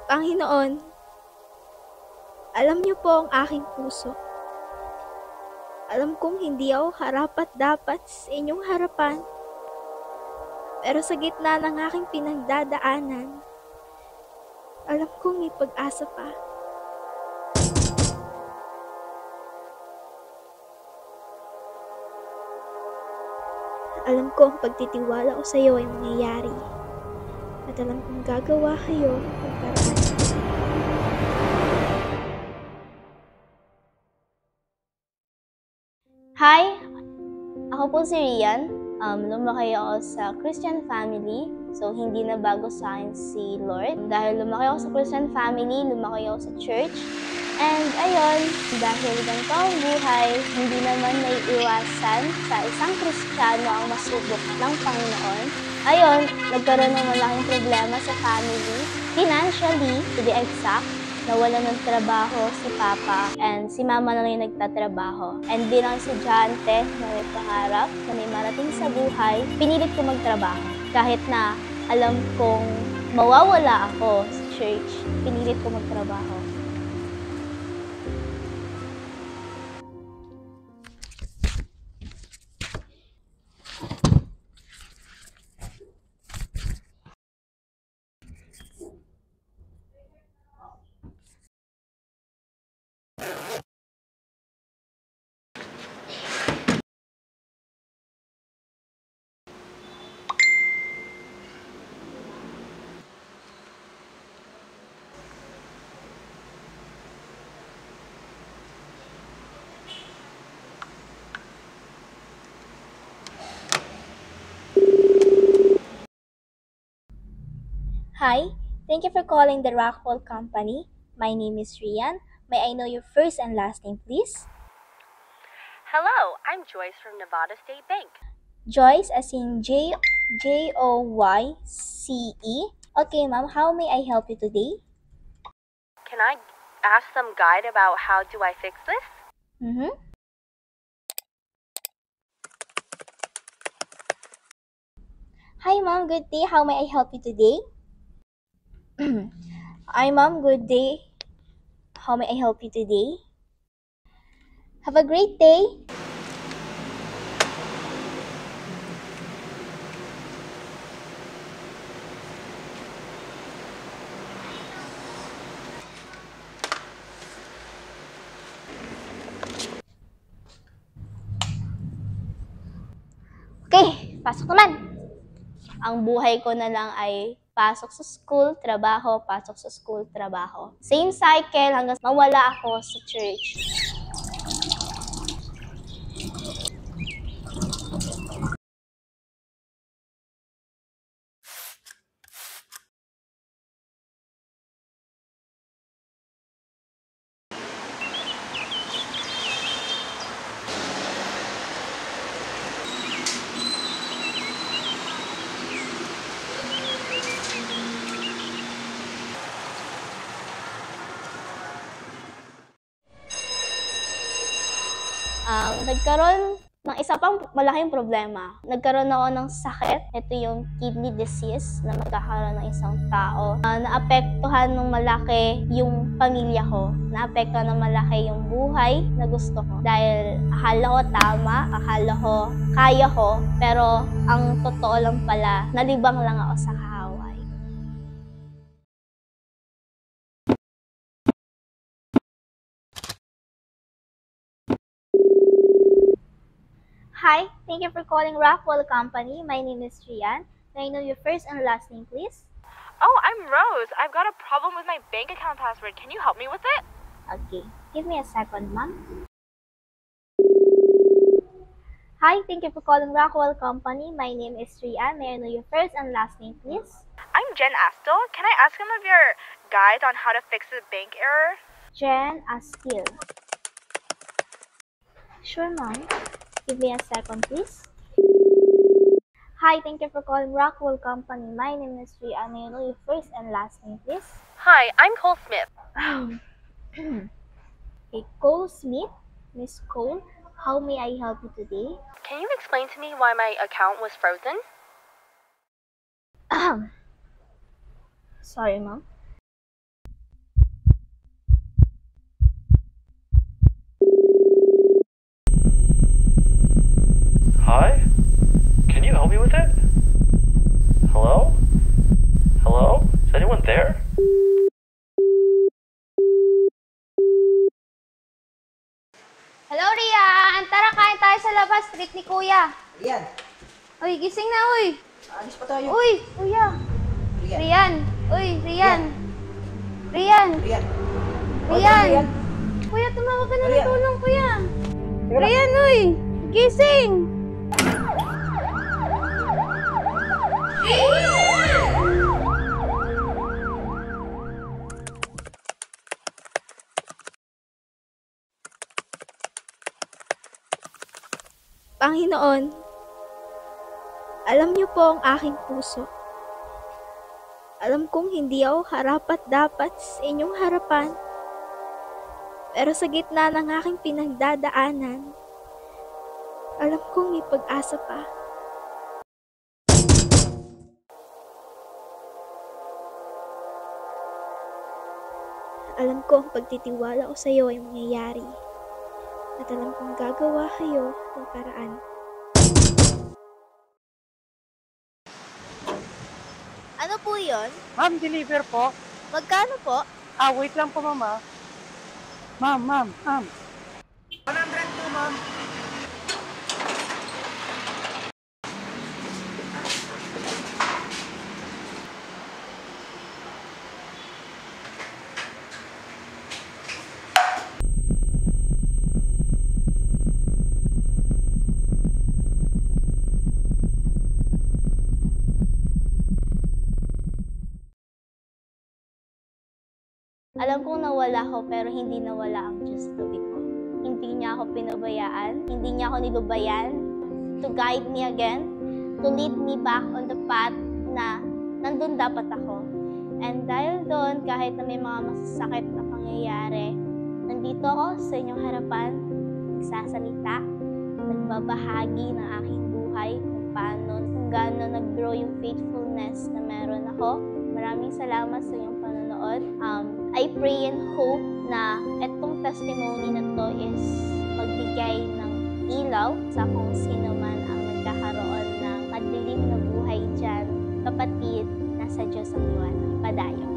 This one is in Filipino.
Panginoon, alam niyo po ang aking puso. Alam kong hindi ako karapat-dapat sa inyong harapan. Pero sa gitna ng aking pinagdadaanan, alam kong may pag-asa pa. Alam ko ang pagtitiwala ko sa iyo ay mangyayari. At alam kong gagawa kayo ng paraan. Hi! Ako po si Rian. Lumaki ako sa Christian family. So, hindi na bago sa akin si Lord. Dahil lumaki ako sa Christian family, lumaki ako sa church. And ayun, dahil ganito ang buhay, hindi naman may iwasan sa isang Kristiyano ang masubok ng Panginoon. Ayun, nagkaroon ng malaking problema sa family. Financially, to be exact, nawalan ng trabaho si Papa and si Mama na lang yung nagtatrabaho. And bilang estudyante na may pangarap na may marating sa buhay, pinilit ko magtrabaho. Kahit na alam kong mawawala ako sa church, pinilit ko magtrabaho. Hi, thank you for calling the Rockwell Company. My name is Rian. May I know your first and last name, please? Hello, I'm Joyce from Nevada State Bank. Joyce, as in Joyce. Okay, ma'am, how may I help you today? Can I ask some guide about how do I fix this? Hi, ma'am. Good day. How may I help you today? Hi, ma'am. Good day. How may I help you today? Have a great day. Okay, pasok naman. Ang buhay ko na lang ay pasok sa school, trabaho, pasok sa school, trabaho. Same cycle hanggang mawala ako sa church. Nagkaroon ng isa pang malaking problema. Nagkaroon ako ng sakit. Ito yung kidney disease na magkakaroon ng isang tao. Naapektuhan ng malaki yung pamilya ko. Naapektuhan ng malaki yung buhay na gusto ko. Dahil akala ko tama, akala ko kaya ko, pero ang totoo lang pala, nalibang lang ako sa kahaway. Hi, thank you for calling Rockwell Company. My name is Rian. May I know your first and last name, please? Oh, I'm Rose. I've got a problem with my bank account password. Can you help me with it? Okay, give me a second, ma'am. Hi, thank you for calling Rockwell Company. My name is Rian. May I know your first and last name, please? I'm Jen Astle. Can I ask some of your guides on how to fix the bank error? Jen Astil. Sure, ma'am. Give me a second, please. Hi, thank you for calling Rockwell Company. My name is Rian. May I know your first and last name, please? Hi, I'm Cole Smith. Okay, Cole Smith. Miss Cole, how may I help you today? Can you explain to me why my account was frozen? Sorry, ma'am. Hi? Can you help me with it? Hello? Hello? Is anyone there? Hello, Rian! Tara, kain tayo sa labas. Treat ni Kuya. Rian, Uy, gising na, uy! alis pa tayo. Uy, Kuya! Rian, Rian! Uy, Rian! Rian! Rian. Rian! Kuya, tumawag ka na ng Rian. tulong, Kuya! Teka lang. Rian, uy! Gising! Panginoon, alam niyo po ang aking puso. Alam kong hindi ako karapat-dapat sa inyong harapan. Pero sa gitna ng aking pinagdadaanan, alam kong may pag-asa pa. Alam ko ang pagtitiwala ko sa iyo ay mangyayari. At alam kong gagawa kayo ng paraan. Ano po yun? Ma'am, deliver po. Magkano po? Wait lang po, mama. Ma'am. 102, ma'am. Alam kong nawala ako pero hindi nawala ang Diyos tabi ko. Hindi niya ako pinabayaan, hindi niya ako nilubayan to guide me again, to lead me back on the path na nandun dapat ako. And dahil doon, kahit na may mga masasakit na pangyayari, nandito ako sa inyong harapan, nagsasalita, nagbabahagi ng aking buhay, kung gaano nag-grow yung faithfulness na meron ako. Maraming salamat sa inyong panonood. I pray and hope na itong testimony na to is magbigay ng ilaw sa kung sino man ang nagkakaroon ng madilim na buhay dyan. Kapatid, nasa Diyos ang liwanag. Padayo.